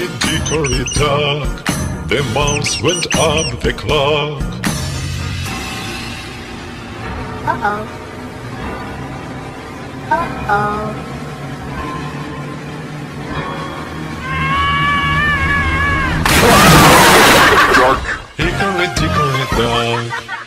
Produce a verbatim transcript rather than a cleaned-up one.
Hickory, dickory, dock, the mouse went up the clock. Uh-oh. Uh-oh. Hickory, dickory, dock,